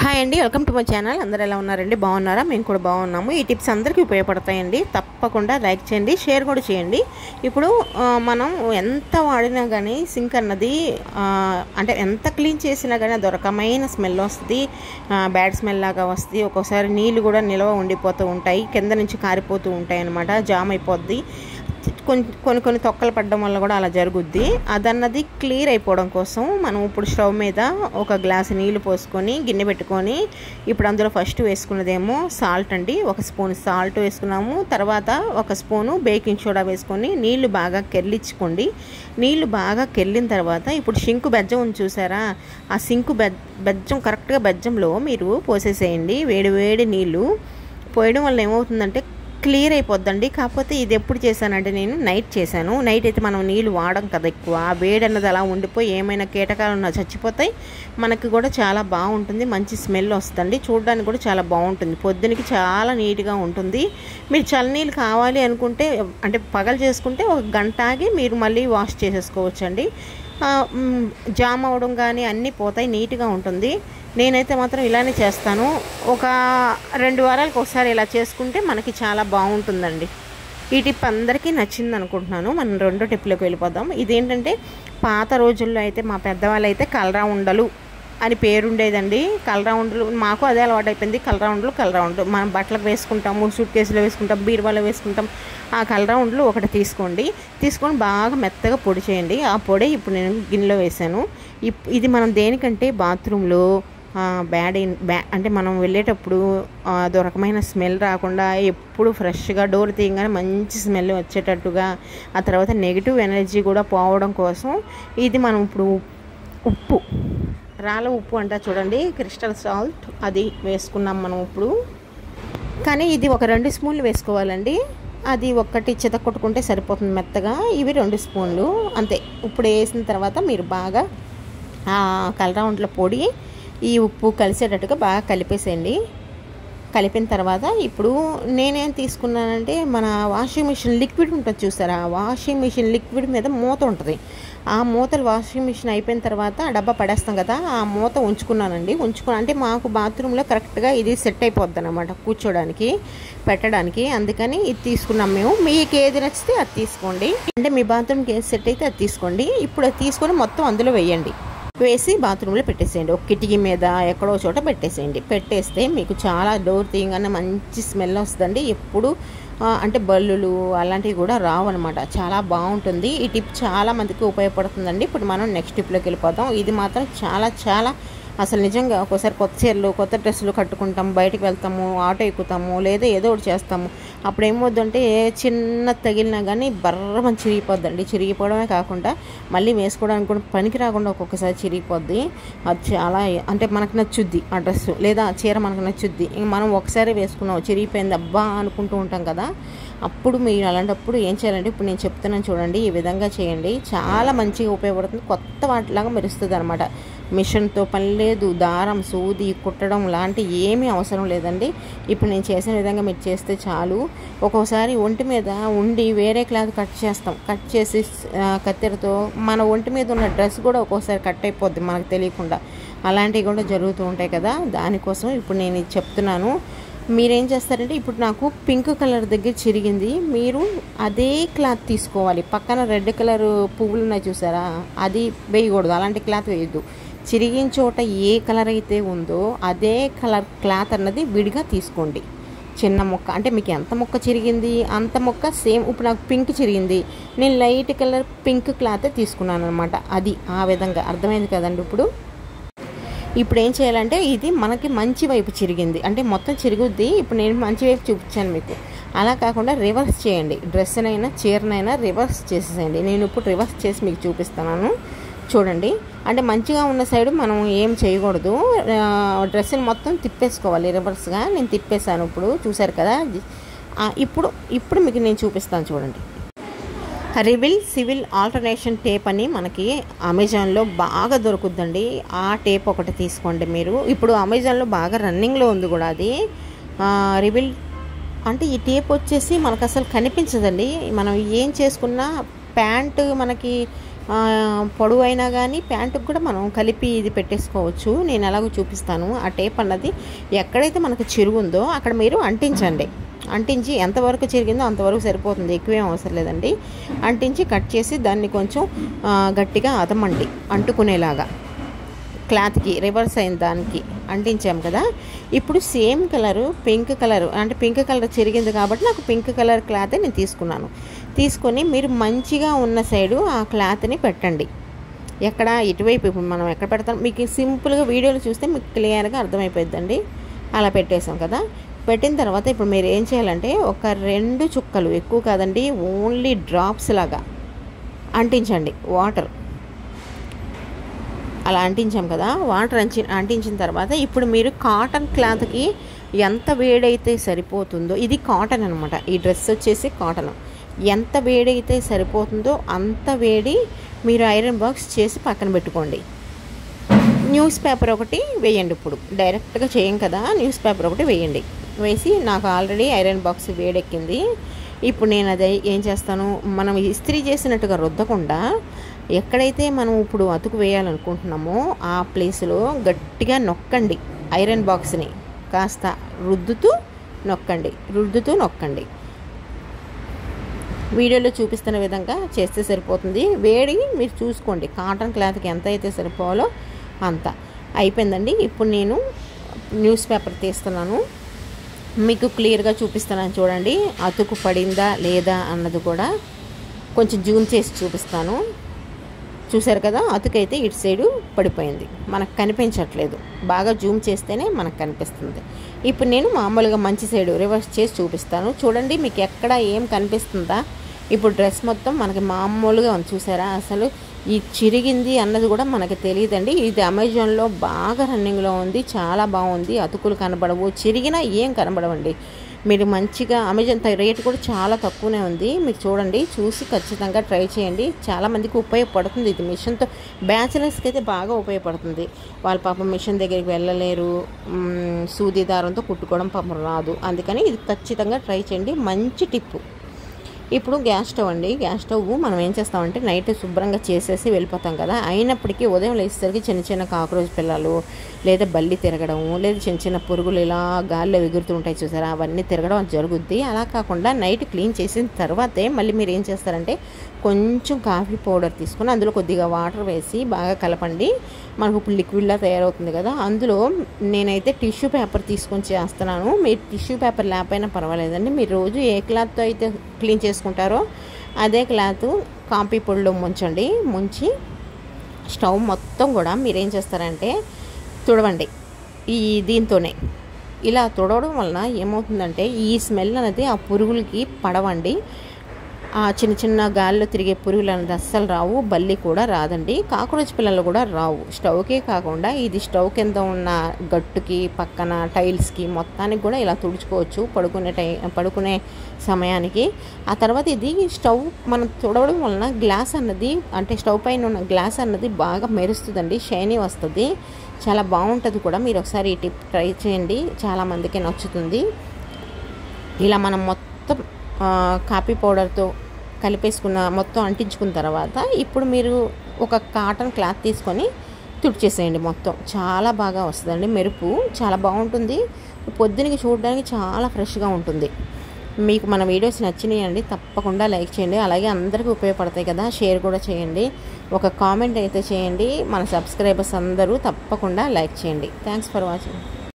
Hi అండి, welcome to my channel. అందరూ ఎలా ఉన్నారండి? బాగున్నారా? మేము కూడా బాగున్నాము. ఈ టిప్స్ అందరికీ ఉపయోగపడతాయండి. తప్పకుండా లైక్ చేయండి, షేర్ కూడా చేయండి. ఇప్పుడు మనం ఎంత వాడినా కానీ సింక్ అన్నది అంటే ఎంత క్లీన్ చేసినా కానీ అది రకమైన స్మెల్ వస్తుంది, బ్యాడ్ స్మెల్ లాగా వస్తుంది. ఒక్కోసారి నీళ్ళు కూడా నిల్వ ఉండిపోతూ ఉంటాయి, కింద నుంచి కారిపోతూ ఉంటాయి అన్నమాట, జామ్ అయిపోద్ది. కొన్ని తొక్కలు పడడం వల్ల కూడా అలా జరుగుద్ది. అదన్నది క్లియర్ అయిపోవడం కోసం మనం ఇప్పుడు స్టవ్ మీద ఒక గ్లాసు నీళ్లు పోసుకొని గిన్నె పెట్టుకొని, ఇప్పుడు అందులో ఫస్ట్ వేసుకున్నదేమో సాల్ట్ అండి. 1 స్పూన్ సాల్ట్ వేసుకున్నాము. తర్వాత 1 స్పూను బేకింగ్ సోడా వేసుకొని నీళ్లు బాగా కెర్లించుకోండి. నీళ్లు బాగా కెర్లిన తర్వాత ఇప్పుడు సింకు బెజ్జం ఉంది చూసారా, ఆ సింకు బెజ్జం కరెక్ట్గా బెజ్జంలో మీరు పోసేసేయండి. వేడి వేడి నీళ్ళు పోయడం వల్ల ఏమవుతుందంటే క్లియర్ అయిపోద్దండి. కాకపోతే ఇది ఎప్పుడు చేశానంటే నేను నైట్ చేశాను. నైట్ అయితే మనం నీళ్ళు వాడం కదా ఎక్కువ, వేడి అన్నది అలా ఉండిపోయి ఏమైనా కీటకాలు ఉన్నా చచ్చిపోతాయి. మనకి కూడా చాలా బాగుంటుంది, మంచి స్మెల్ వస్తుంది, చూడడానికి కూడా చాలా బాగుంటుంది. పొద్దునకి చాలా నీట్గా ఉంటుంది. మీరు చల్లనీళ్ళు కావాలి అనుకుంటే అంటే పగలు చేసుకుంటే 1 గంట ఆగి మీరు మళ్ళీ వాష్ చేసేసుకోవచ్చండి. జామ్ అవడం కానీ అన్నీ పోతాయి, నీట్గా ఉంటుంది. నేనైతే మాత్రం ఇలానే చేస్తాను. ఒక 2 వారాలకు ఒకసారి ఇలా చేసుకుంటే మనకి చాలా బాగుంటుందండి. ఈ టిప్ అందరికీ నచ్చింది అనుకుంటున్నాను. మనం 2వ టిప్లోకి వెళ్ళిపోదాం. ఇదేంటంటే పాత రోజుల్లో అయితే మా పెద్దవాళ్ళు అయితే కలరా ఉండలు అని పేరుండేదండి. కలరా ఉండలు మాకు అదే అలవాటు అయిపోయింది. కలరా ఉండలు మనం బట్టలకు వేసుకుంటాము, సూట్ కేసులో వేసుకుంటాం, బీరువాలో వేసుకుంటాం. ఆ కలరా ఉండలు ఒకటి తీసుకొని బాగా మెత్తగా పొడి చేయండి. ఆ పొడి ఇప్పుడు నేను గిన్నెలో వేసాను. ఇది మనం దేనికంటే బాత్రూంలో అంటే మనం వెళ్ళేటప్పుడు అదో రకమైన స్మెల్ రాకుండా ఎప్పుడు ఫ్రెష్గా డోర్ తీయగానే మంచి స్మెల్ వచ్చేటట్టుగా, ఆ తర్వాత నెగిటివ్ ఎనర్జీ కూడా పోవడం కోసం ఇది మనం ఇప్పుడు ఉప్పు, రాళ్ళ ఉప్పు అంట చూడండి, క్రిస్టల్ సాల్ట్, అది వేసుకున్నాం మనం ఇప్పుడు. కానీ ఇది ఒక 2 స్పూన్లు వేసుకోవాలండి. అది ఒక్కటి చితకొట్టుకుంటే సరిపోతుంది మెత్తగా. ఇవి 2 స్పూన్లు అంతే. ఇప్పుడు వేసిన తర్వాత మీరు బాగా కలరా ఉండల పొడి ఈ ఉప్పు కలిసేటట్టుగా బాగా కలిపేసేయండి. కలిపిన తర్వాత ఇప్పుడు నేనేం తీసుకున్నానంటే మన వాషింగ్ మిషన్ లిక్విడ్ ఉంటుంది చూసారా, వాషింగ్ మిషన్ లిక్విడ్ మీద మూత ఉంటుంది. ఆ మూతలు వాషింగ్ మిషన్ అయిపోయిన తర్వాత డబ్బా పడేస్తాం కదా, ఆ మూత ఉంచుకున్నానండి. అంటే మాకు బాత్రూంలో కరెక్ట్గా ఇది సెట్ అయిపోద్ది అనమాట కూర్చోడానికి, పెట్టడానికి. అందుకని ఇది తీసుకున్నాం మేము. మీకు ఏది నచ్చితే అది తీసుకోండి, అంటే మీ బాత్రూమ్కి ఏది సెట్ అయితే అది తీసుకోండి. ఇప్పుడు అది తీసుకొని మొత్తం అందులో వేసి బాత్రూంలో పెట్టేసేయండి. ఒక కిటికీ మీద ఎక్కడో చోట పెట్టేస్తే మీకు చాలా డోర్ తీయగానే మంచి స్మెల్ వస్తుందండి. ఎప్పుడు అంటే బల్లులు అలాంటివి కూడా రావు అనమాట. చాలా బాగుంటుంది. ఈ టిప్ చాలా మందికి ఉపయోగపడుతుందండి. ఇప్పుడు మనం నెక్స్ట్ టిప్లోకి వెళ్ళిపోతాం. ఇది మాత్రం చాలా అసలు నిజంగా ఒక్కోసారి కొత్త చీరలు, కొత్త డ్రెస్సులు కట్టుకుంటాం, బయటకు వెళ్తాము, ఆటో ఎక్కుతాము, లేదా ఏదో ఒకటి చేస్తాము. అప్పుడు ఏమవుద్దంటే చిన్న తగిలినా కానీ బర్రమని చిరిగిపోద్దండి. చిరిగిపోవడమే కాకుండా మళ్ళీ వేసుకోవడానికి కూడా పనికి రాకుండా ఒక్కొక్కసారి చిరిగిపోద్ది. అది చాలా అంటే మనకు నచ్చుద్ది ఆ డ్రెస్సు లేదా చీర, మనకు నచ్చుద్ది. మనం ఒకసారి వేసుకున్నాం, చిరిగిపోయింది అబ్బా అనుకుంటూ ఉంటాం కదా. అప్పుడు మీరు అలాంటప్పుడు ఏం చేయాలంటే ఇప్పుడు నేను చెప్తున్నాను చూడండి, ఈ విధంగా చేయండి. చాలా మంచిగా ఉపయోగపడుతుంది. కొత్త వాటిలాగా మెరుస్తుంది అనమాట. మిషన్తో పని లేదు, దారం, సూది కుట్టడం లాంటి ఏమీ అవసరం లేదండి. ఇప్పుడు నేను చేసిన విధంగా మీరు చేస్తే చాలు. ఒక్కోసారి ఒంటి మీద ఉండి వేరే క్లాత్ కట్ చేసి కత్తెరతో మన ఒంటి మీద ఉన్న డ్రెస్ కూడా ఒక్కోసారి కట్ అయిపోద్ది మనకు తెలియకుండా. అలాంటివి కూడా జరుగుతూ ఉంటాయి కదా. దానికోసం ఇప్పుడు నేను ఇది చెప్తున్నాను. మీరేం చేస్తారంటే ఇప్పుడు నాకు పింక్ కలర్ దగ్గర చిరిగింది, మీరు అదే క్లాత్ తీసుకోవాలి. పక్కన రెడ్ కలర్ పువ్వులు ఉన్నాయి చూసారా, అది వేయకూడదు, అలాంటి క్లాత్ వేయద్దు. చిరిగిన చోట ఏ కలర్ అయితే ఉందో అదే కలర్ క్లాత్ అన్నది విడిగా తీసుకోండి. చిన్న ముక్క అంటే మీకు ఎంత ముక్క చిరిగింది అంత ముక్క సేమ్. ఇప్పుడు నాకు పింక్ చిరిగింది, నేను లైట్ కలర్ పింక్ క్లాత్ తీసుకున్నాను అనమాట. అది ఆ విధంగా అర్థమైంది కదండి. ఇప్పుడు ఏం చేయాలంటే ఇది మనకి మంచి వైపు చిరిగింది అంటే మొత్తం చిరుగుద్ది. ఇప్పుడు నేను మంచి వైపు చూపించాను మీకు. అలా కాకుండా రివర్స్ చేయండి. డ్రెస్నైనా చీరనైనా రివర్స్ చేసేసేయండి. నేను ఇప్పుడు రివర్స్ చేసి మీకు చూపిస్తున్నాను చూడండి. అంటే మంచిగా ఉన్న సైడ్ మనం ఏం చేయకూడదు, డ్రెస్ని మొత్తం తిప్పేసుకోవాలి రివర్స్గా. నేను తిప్పేశాను ఇప్పుడు, చూసారు కదా. ఇప్పుడు మీకు నేను చూపిస్తాను చూడండి. రివిల్ సివిల్ ఆల్టర్నేషన్ టేప్ అని మనకి అమెజాన్లో బాగా దొరుకుద్దండి. ఆ టేప్ ఒకటి తీసుకోండి మీరు. ఇప్పుడు అమెజాన్లో బాగా రన్నింగ్లో ఉంది కూడా అది. రివిల్ అంటే ఈ టేప్ వచ్చేసి మనకు అసలు కనిపించదండి. మనం ఏం చేసుకున్నా ప్యాంటు మనకి పొడవు అయినా కానీ ప్యాంటుకు కూడా మనం కలిపి ఇది పెట్టేసుకోవచ్చు. నేను ఎలాగో చూపిస్తాను. ఆ టేప్ అన్నది ఎక్కడైతే మనకు చిరుగుందో అక్కడ మీరు అంటించండి. అంటించి ఎంతవరకు చిరిగిందో అంతవరకు సరిపోతుంది, ఎక్కువేం అవసరం లేదండి. అంటించి కట్ చేసి దాన్ని కొంచెం గట్టిగా అదమండి అంటుకునేలాగా. క్లాత్కి రివర్స్ అయిన దానికి అంటించాం కదా. ఇప్పుడు సేమ్ కలరు పింక్ కలరు, అంటే పింక్ కలర్ చిరిగింది కాబట్టి నాకు పింక్ కలర్ క్లాత్ నేను తీసుకున్నాను. తీసుకొని మీరు మంచిగా ఉన్న సైడు ఆ క్లాత్ని పెట్టండి. ఎక్కడ ఇటువైపు, ఇప్పుడు మనం ఎక్కడ పెడతాం మీకు సింపుల్గా వీడియోలు చూస్తే మీకు క్లియర్గా అర్థమైపోద్దండి. అలా పెట్టేసాం కదా. పెట్టిన తర్వాత ఇప్పుడు మీరు ఏం చేయాలంటే ఒక 2 చుక్కలు, ఎక్కువ కాదండి, ఓన్లీ డ్రాప్స్ లాగా అంటించండి. వాటర్ అలా అంటించాం కదా. వాటర్ అంటించిన తర్వాత ఇప్పుడు మీరు కాటన్ క్లాత్కి ఎంత వేడైతే సరిపోతుందో, ఇది కాటన్ అనమాట, ఈ డ్రెస్ వచ్చేసి కాటన్, ఎంత వేడైతే సరిపోతుందో అంత వేడి మీరు ఐరన్ బాక్స్ చేసి పక్కన పెట్టుకోండి. న్యూస్ పేపర్ ఒకటి వేయండి. ఇప్పుడు డైరెక్ట్గా చేయం కదా, న్యూస్ పేపర్ ఒకటి వేయండి. వేసి నాకు ఆల్రెడీ ఐరన్ బాక్స్ వేడెక్కింది. ఇప్పుడు నేను అదే ఏం చేస్తాను, మనం ఇస్త్రీ చేసినట్టుగా రుద్దకుండా ఎక్కడైతే మనం ఇప్పుడు అతుకు వేయాలనుకుంటున్నామో ఆ ప్లేస్లో గట్టిగా నొక్కండి. ఐరన్ బాక్స్ని కాస్త రుద్దుతూ నొక్కండి. వీడియోలో చూపిస్తున్న విధంగా చేస్తే సరిపోతుంది. వేడి మీరు చూసుకోండి, కాటన్ క్లాత్కి ఎంత అయితే సరిపోవాలో అంత. అయిపోయిందండి. ఇప్పుడు నేను న్యూస్ పేపర్ తీస్తున్నాను, మీకు క్లియర్గా చూపిస్తున్నాను చూడండి. అతుకు పడిందా లేదా అన్నది కూడా కొంచెం జూమ్ చేసి చూపిస్తాను. చూసారు కదా, అతుకైతే ఇటు సైడు పడిపోయింది, మనకు కనిపించట్లేదు. బాగా జూమ్ చేస్తేనే మనకు కనిపిస్తుంది. ఇప్పుడు నేను మామూలుగా మంచి సైడు రివర్స్ చేసి చూపిస్తాను చూడండి. మీకు ఎక్కడ ఏం కనిపిస్తుందా? ఇప్పుడు డ్రెస్ మొత్తం మనకి మామూలుగా ఉంది. చూసారా, అసలు ఈ చిరిగింది అన్నది కూడా మనకి తెలియదండి. ఇది అమెజాన్లో బాగా రన్నింగ్లో ఉంది, చాలా బాగుంది. అతుకులు కనబడవు, చిరిగినా ఏం కనబడవండి. మీరు మంచిగా అమెజాన్ రేట్ కూడా చాలా తక్కువనే ఉంది. మీరు చూడండి, చూసి ఖచ్చితంగా ట్రై చేయండి. చాలామందికి ఉపయోగపడుతుంది ఇది. మిషన్తో బ్యాచిలర్స్కి అయితే బాగా ఉపయోగపడుతుంది. వాళ్ళ పాపం మిషన్ దగ్గరికి వెళ్ళలేరు, సూది దారంతో కుట్టుకోవడం పాపం రాదు. అందుకని ఇది ఖచ్చితంగా ట్రై చేయండి. మంచి టిప్పు. ఇప్పుడు గ్యాస్ స్టవ్ అండి. గ్యాస్ స్టవ్ మనం ఏం చేస్తామంటే నైట్ శుభ్రంగా చేసేసి వెళ్ళిపోతాం కదా. అయినప్పటికీ ఉదయం లేచేసరికి చిన్న చిన్న కాక్రోచ్ పిల్లలు, లేదా బల్లి తిరగడం, లేదా చిన్న చిన్న పురుగులు ఇలా గాల్లో ఎగురుతుంటాయి చూసారా, అవన్నీ తిరగడం జరుగుద్ది. అలా కాకుండా నైట్ క్లీన్ చేసిన తర్వాతే మళ్ళీ మీరు ఏం చేస్తారంటే కొంచెం కాఫీ పౌడర్ తీసుకొని అందులో కొద్దిగా వాటర్ వేసి బాగా కలపండి. మనకు ఇప్పుడు లిక్విడ్లా తయారవుతుంది కదా. అందులో నేనైతే టిష్యూ పేపర్ తీసుకొని చేస్తున్నాను. మీరు టిష్యూ పేపర్ లేకపోయినా పర్వాలేదండి. మీరు రోజు ఏ క్లాత్తో అయితే క్లీన్ చేసుకుంటారో అదే క్లాత్ కాఫీ పొడిలో ముంచి స్టవ్ మొత్తం కూడా మీరేం చేస్తారంటే తుడవండి. దీంతోనే ఇలా తుడవడం వలన ఏమవుతుందంటే ఈ స్మెల్ అనేది ఆ పురుగులకి పడవండి. ఆ చిన్న చిన్న గాల్లో తిరిగే పురుగులు అనేది అస్సలు రావు, బల్లి కూడా రాదండి, కాక్రోచ్ పిల్లలు కూడా రావు. స్టవ్కే కాకుండా ఇది స్టవ్ కింద ఉన్న గట్టుకి, పక్కన టైల్స్కి మొత్తానికి కూడా ఇలా తుడుచుకోవచ్చు పడుకునే సమయానికి. ఆ తర్వాత ఇది స్టవ్ మనం తుడవడం వలన గ్లాస్ అన్నది, అంటే స్టవ్ పైన ఉన్న గ్లాస్ అన్నది బాగా మెరుస్తుందండి, షైనీ వస్తుంది, చాలా బాగుంటుంది కూడా. మీరు ఒకసారి ఈ టిప్ ట్రై చేయండి, చాలామందికి నచ్చుతుంది. ఇలా మనం మొత్తం కాఫీ పౌడర్తో కలిపేసుకున్న మొత్తం అంటించుకున్న తర్వాత ఇప్పుడు మీరు ఒక కాటన్ క్లాత్ తీసుకొని తుడిచేసేయండి. మొత్తం చాలా బాగా వస్తుందండి, మెరుపు చాలా బాగుంటుంది. పొద్దునకి చూడడానికి చాలా ఫ్రెష్గా ఉంటుంది. మీకు మన వీడియోస్ నచ్చినాయండి, తప్పకుండా లైక్ చేయండి. అలాగే అందరికీ ఉపయోగపడతాయి కదా, షేర్ కూడా చేయండి. ఒక కామెంట్ అయితే చేయండి. మన సబ్స్క్రైబర్స్ అందరూ తప్పకుండా లైక్ చేయండి. Thanks for watching.